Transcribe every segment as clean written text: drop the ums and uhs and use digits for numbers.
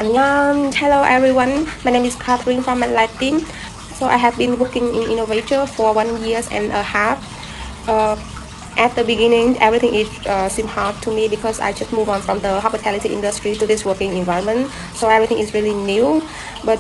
Hello everyone, my name is Catherine from Latin. So I have been working in Innovator for 1 year and a half. At the beginning, everything is seemed hard to me because I just moved on from the hospitality industry to this working environment. So everything is really new. But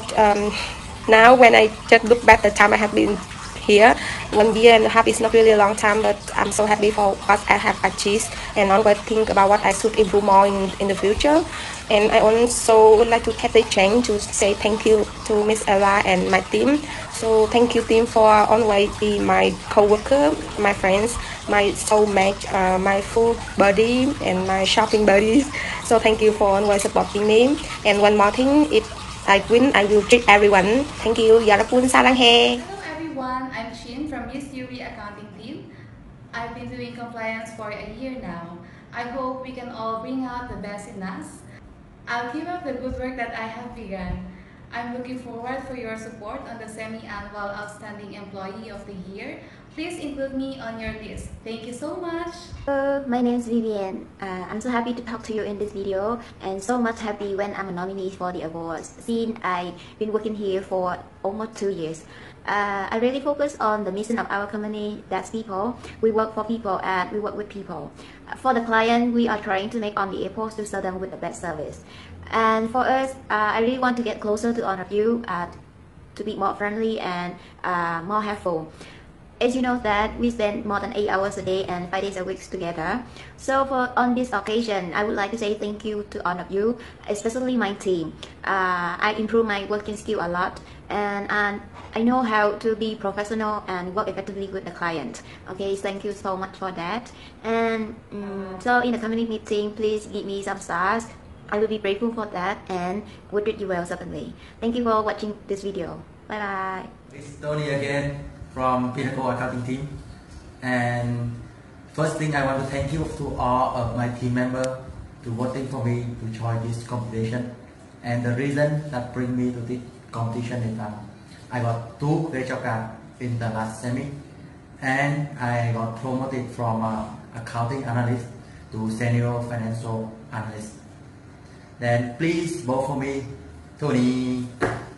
now when I just look back the time I have been here, 1 year and a half is not really a long time, but I'm so happy for what I have achieved and always think about what I should improve more in the future. And I also would like to take the chance to say thank you to Miss Ella and my team. So thank you team for always be my co-worker, my friends, my soulmate, my food buddy and my shopping buddies. So thank you for always supporting me. And one more thing, if I win, I will treat everyone. Thank you. Yarapun Saranghe. Hello everyone, I'm Shin from Miss Yuri Accounting Team. I've been doing compliance for a year now. I hope we can all bring out the best in us. I'll keep up the good work that I have begun. I'm looking forward for your support on the semi-annual Outstanding Employee of the Year. Please include me on your list. Thank you so much. My name is Vivian. I'm so happy to talk to you in this video and so much happy when I'm a nominee for the awards since I've been working here for almost 2 years. I really focus on the mission of our company, that's people. We work for people and we work with people. For the client, we are trying to make on the airports to serve them with the best service. And for us, I really want to get closer to all of you to be more friendly and more helpful. As you know that we spend more than 8 hours a day and 5 days a week together. So on this occasion, I would like to say thank you to all of you, especially my team. I improved my working skill a lot and I know how to be professional and work effectively with the client. Okay, thank you so much for that. And so in the community meeting, please give me some stars. I will be grateful for that and would treat you well certainly. Thank you for watching this video. Bye bye. It's Tony again from Pinnacle Accounting Team, and first thing I want to thank you to all of my team members to voting for me to join this competition. And the reason that bring me to this competition is that I got 2 great job cards in the last semi, and I got promoted from accounting analyst to senior financial analyst. Then please vote for me, Tony.